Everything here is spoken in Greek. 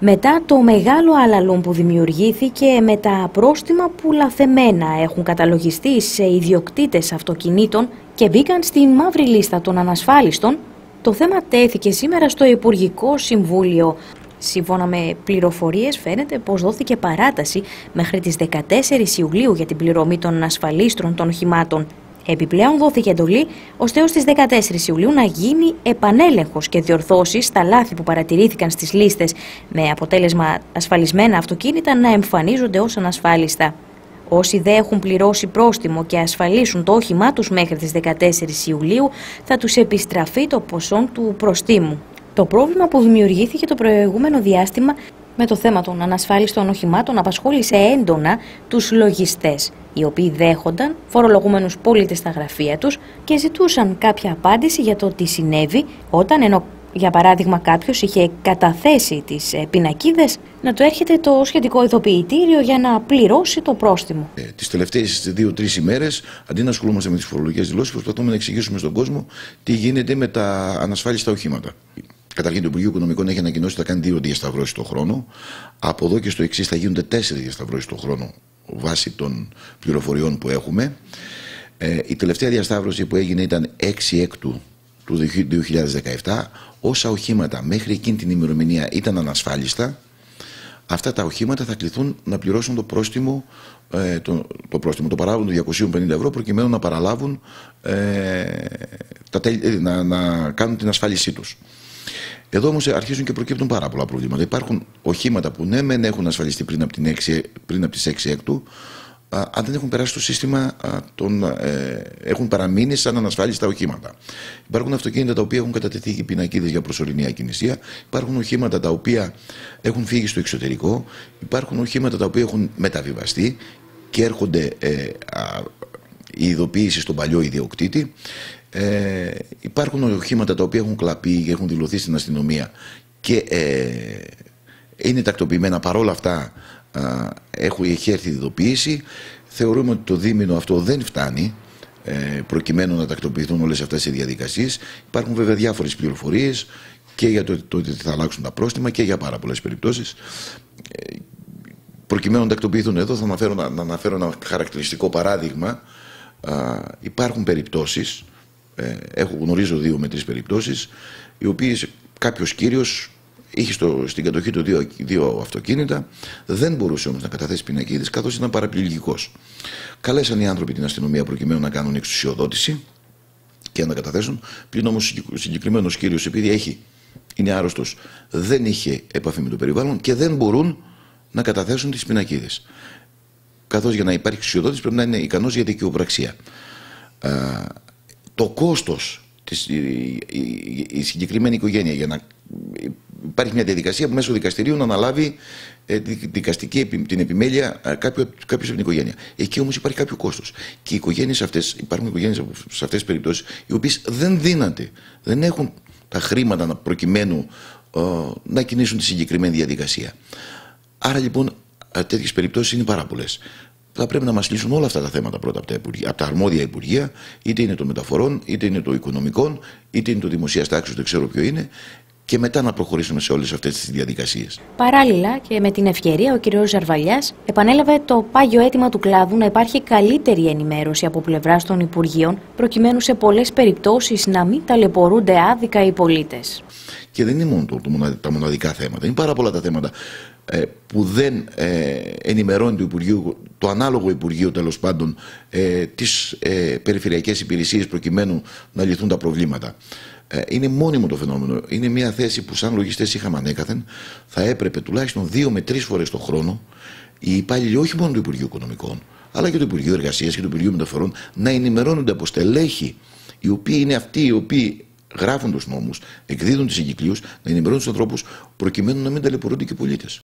Μετά το μεγάλο αλαλούμ που δημιουργήθηκε με τα πρόστιμα που λαθεμένα έχουν καταλογιστεί σε ιδιοκτήτες αυτοκινήτων και μπήκαν στη μαύρη λίστα των ανασφάλιστων, το θέμα τέθηκε σήμερα στο Υπουργικό Συμβούλιο. Σύμφωνα με πληροφορίες, φαίνεται πως δόθηκε παράταση μέχρι τις 14 Ιουλίου για την πληρωμή των ανασφαλίστρων των οχημάτων. Επιπλέον δόθηκε εντολή ώστε έως τις 14 Ιουλίου να γίνει επανέλεγχος και διορθώσεις στα λάθη που παρατηρήθηκαν στις λίστες, με αποτέλεσμα ασφαλισμένα αυτοκίνητα να εμφανίζονται ως ανασφάλιστα. Όσοι δεν έχουν πληρώσει πρόστιμο και ασφαλίσουν το όχημά τους μέχρι τις 14 Ιουλίου, θα τους επιστραφεί το ποσό του προστίμου. Το πρόβλημα που δημιουργήθηκε το προηγούμενο διάστημα με το θέμα των ανασφάλιστων οχημάτων απασχόλησε έντονα τους λογιστές, οι οποίοι δέχονταν φορολογούμενους πολίτες στα γραφεία τους και ζητούσαν κάποια απάντηση για το τι συνέβη όταν, ενώ για παράδειγμα κάποιος είχε καταθέσει τις πινακίδες, να του έρχεται το σχετικό ειδοποιητήριο για να πληρώσει το πρόστιμο. Τις τελευταίες 2-3 ημέρες, αντί να ασχολούμαστε με τις φορολογικές δηλώσεις, προσπαθούμε να εξηγήσουμε στον κόσμο τι γίνεται με τα ανασφάλιστα οχήματα. Καταρχήν, το Υπουργείο Οικονομικών έχει ανακοινώσει ότι θα κάνει 2 διασταυρώσεις το χρόνο. Από εδώ και στο εξής θα γίνονται 4 διασταυρώσεις το χρόνο βάσει των πληροφοριών που έχουμε. Η τελευταία διασταύρωση που έγινε ήταν 6 Έκτου του 2017. Όσα οχήματα μέχρι εκείνη την ημερομηνία ήταν ανασφάλιστα, αυτά τα οχήματα θα κληθούν να πληρώσουν το πρόστιμο, το παράγον του 250 ευρώ, προκειμένου να παραλάβουν, να κάνουν την ασφάλισή τους. Εδώ όμως αρχίζουν και προκύπτουν πάρα πολλά προβλήματα. Υπάρχουν οχήματα που ναι μεν έχουν ασφαλιστεί πριν από τις 6 Έκτου, αν δεν έχουν περάσει το σύστημα, έχουν παραμείνει σαν ανασφάλιστα οχήματα. Υπάρχουν αυτοκίνητα τα οποία έχουν κατατεθεί πινακίδες για προσωρινή ακινησία. Υπάρχουν οχήματα τα οποία έχουν φύγει στο εξωτερικό. Υπάρχουν οχήματα τα οποία έχουν μεταβιβαστεί και έρχονται η ειδοποίηση στον παλιό ιδιοκτήτη. Υπάρχουν οχήματα τα οποία έχουν κλαπεί και έχουν δηλωθεί στην αστυνομία και είναι τακτοποιημένα. Παρόλα αυτά έχει έρθει η ειδοποίηση. Θεωρούμε ότι το δίμηνο αυτό δεν φτάνει προκειμένου να τακτοποιηθούν όλες αυτές οι διαδικασίες. Υπάρχουν βέβαια διάφορες πληροφορίες και για το ότι θα αλλάξουν τα πρόστιμα και για πάρα πολλές περιπτώσεις. Προκειμένου να τακτοποιηθούν εδώ, θα αναφέρω ένα χαρακτηριστικό παράδειγμα. Υπάρχουν περιπτώσεις, γνωρίζω 2 με 3 περιπτώσεις, οι οποίες κάποιος κύριος είχε στην κατοχή του 2 αυτοκίνητα, δεν μπορούσε όμως να καταθέσει πινακίδες καθώς ήταν παραπληγικός. Καλέσαν οι άνθρωποι την αστυνομία προκειμένου να κάνουν εξουσιοδότηση και να τα καταθέσουν. Πλην όμως ο συγκεκριμένος κύριος, επειδή είναι άρρωστος, δεν είχε επαφή με το περιβάλλον και δεν μπορούν να καταθέσουν τις πινακίδες. Καθώς για να υπάρχει εξουσιοδότηση πρέπει να είναι ικανός για δικαιοπραξία. Το κόστος η συγκεκριμένη οικογένεια, για να υπάρχει μια διαδικασία που μέσω δικαστηρίου να αναλάβει την επιμέλεια κάποιος από την οικογένεια. Εκεί όμως υπάρχει κάποιο κόστος. Και οι οικογένειες αυτές, υπάρχουν οικογένειες σε αυτές τις περιπτώσεις, οι οποίες δεν δύναται, δεν έχουν τα χρήματα προκειμένου να κινήσουν τη συγκεκριμένη διαδικασία. Άρα λοιπόν τέτοιες περιπτώσεις είναι πάρα πολλές. Θα πρέπει να μας λύσουν όλα αυτά τα θέματα πρώτα από τα αρμόδια υπουργεία, είτε είναι των μεταφορών, είτε είναι των οικονομικών, είτε είναι το δημοσίας τάξης, δεν ξέρω ποιο είναι, και μετά να προχωρήσουμε σε όλες αυτές τις διαδικασίες. Παράλληλα και με την ευκαιρία, ο κ. Ζαρβαλιάς επανέλαβε το πάγιο αίτημα του κλάδου να υπάρχει καλύτερη ενημέρωση από πλευράς των Υπουργείων, προκειμένου σε πολλές περιπτώσεις να μην ταλαιπωρούνται άδικα οι πολίτες. Και δεν είναι μόνο τα μοναδικά θέματα, είναι πάρα πολλά τα θέματα που δεν ενημερώνει το ανάλογο Υπουργείο, τέλος πάντων, τις περιφερειακές υπηρεσίες προκειμένου να λυθούν τα προβλήματα. Είναι μόνιμο το φαινόμενο. Είναι μια θέση που σαν λογιστές είχαμε ανέκαθεν. Θα έπρεπε τουλάχιστον 2 με 3 φορές το χρόνο οι υπάλληλοι όχι μόνο του Υπουργείου Οικονομικών, αλλά και του Υπουργείου Εργασίας και του Υπουργείου Μεταφορών να ενημερώνονται από στελέχη, οι οποίοι είναι αυτοί οι οποίοι γράφουν τους νόμους, εκδίδουν τις εγκυκλίους, να ενημερώνουν τους ανθρώπους προκειμένου να μην ταλαιπωρούνται και οι πολίτες.